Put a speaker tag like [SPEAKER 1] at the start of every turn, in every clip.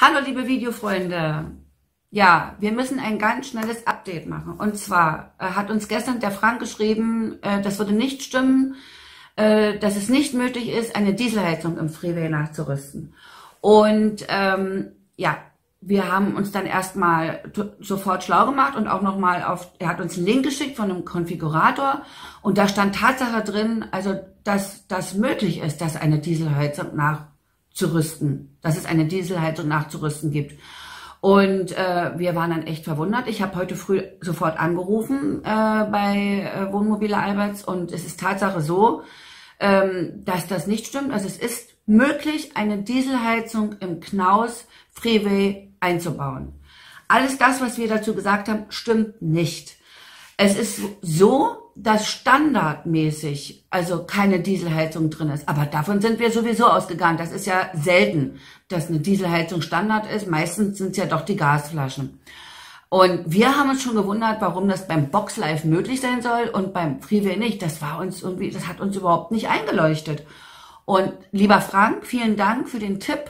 [SPEAKER 1] Hallo liebe Videofreunde, ja, wir müssen ein ganz schnelles Update machen. Und zwar hat uns gestern der Frank geschrieben, das würde nicht stimmen, dass es nicht möglich ist, eine Dieselheizung im Freeway nachzurüsten. Und ja, wir haben uns dann erstmal sofort schlau gemacht und auch nochmal er hat uns einen Link geschickt von einem Konfigurator und da stand Tatsache drin, also dass das möglich ist, dass eine Dieselheizung dass es eine Dieselheizung nachzurüsten gibt. Und wir waren dann echt verwundert. Ich habe heute früh sofort angerufen bei Wohnmobile Alberts und es ist Tatsache so, dass das nicht stimmt. Also es ist möglich, eine Dieselheizung im Knaus Freeway einzubauen. Alles das, was wir dazu gesagt haben, stimmt nicht. Es ist so, dass standardmäßig also keine Dieselheizung drin ist. Aber davon sind wir sowieso ausgegangen. Das ist ja selten, dass eine Dieselheizung Standard ist. Meistens sind es ja doch die Gasflaschen. Und wir haben uns schon gewundert, warum das beim Boxlife möglich sein soll und beim Freeway nicht. Das hat uns überhaupt nicht eingeleuchtet. Und lieber Frank, vielen Dank für den Tipp.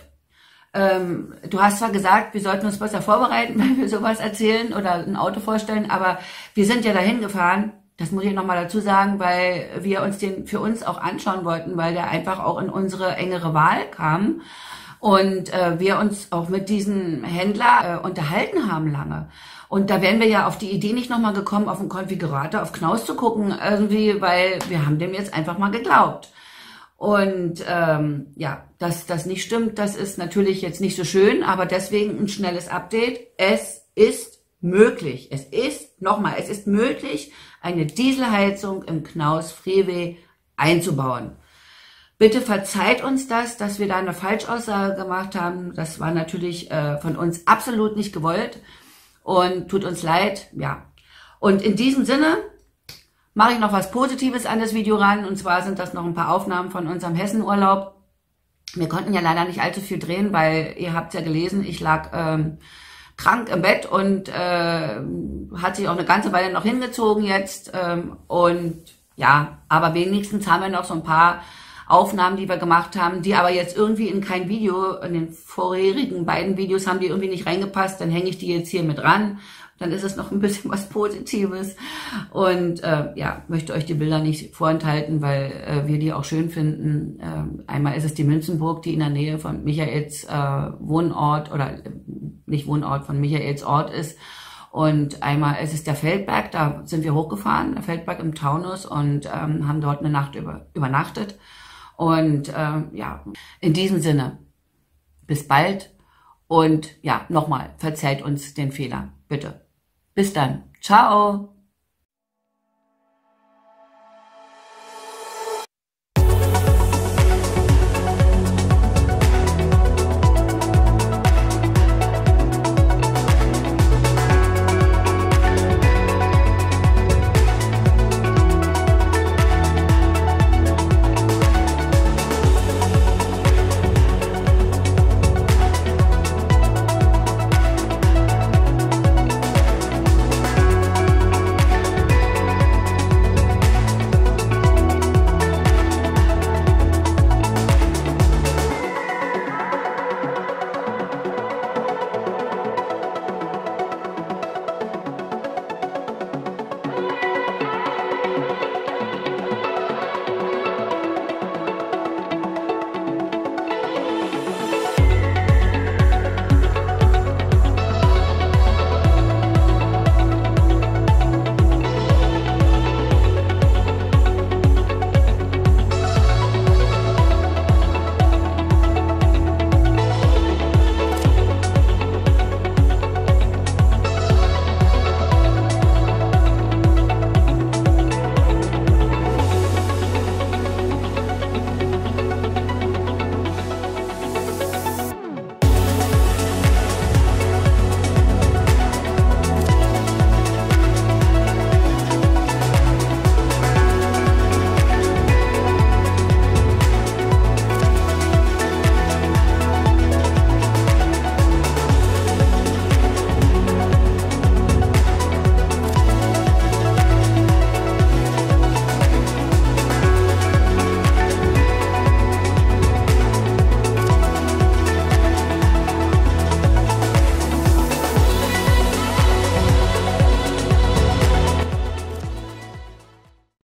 [SPEAKER 1] Du hast zwar gesagt, wir sollten uns besser vorbereiten, wenn wir sowas erzählen oder ein Auto vorstellen, aber wir sind ja dahin gefahren, das muss ich nochmal dazu sagen, weil wir uns den für uns auch anschauen wollten, weil der einfach auch in unsere engere Wahl kam und wir uns auch mit diesem Händler unterhalten haben lange. Und da wären wir ja auf die Idee nicht nochmal gekommen, auf den Konfigurator, auf Knaus zu gucken, irgendwie, weil wir haben dem jetzt einfach mal geglaubt. Und ja, dass das nicht stimmt, das ist natürlich jetzt nicht so schön, aber deswegen ein schnelles Update. Es ist möglich. Es ist möglich, eine Dieselheizung im Knaus Freeway einzubauen. Bitte verzeiht uns das, dass wir da eine Falschaussage gemacht haben. Das war natürlich von uns absolut nicht gewollt und tut uns leid. Ja. Und in diesem Sinne mache ich noch was Positives an das Video ran. Und zwar sind das noch ein paar Aufnahmen von unserem Hessenurlaub. Wir konnten ja leider nicht allzu viel drehen, weil ihr habt ja gelesen, ich lag krank im Bett und hat sich auch eine ganze Weile noch hingezogen jetzt. Und ja, aber wenigstens haben wir noch so ein paar Aufnahmen, die wir gemacht haben, die aber jetzt irgendwie in kein Video, in den vorherigen beiden Videos haben die irgendwie nicht reingepasst. Dann hänge ich die jetzt hier mit ran. Dann ist es noch ein bisschen was Positives und ja, möchte euch die Bilder nicht vorenthalten, weil wir die auch schön finden. Einmal ist es die Münzenburg, die in der Nähe von Michaels Wohnort oder nicht Wohnort, von Michaels Ort ist. Und einmal ist es der Feldberg, da sind wir hochgefahren, der Feldberg im Taunus und haben dort eine Nacht übernachtet. Und ja, in diesem Sinne, bis bald und ja, nochmal, verzeiht uns den Fehler, bitte. Bis dann. Ciao.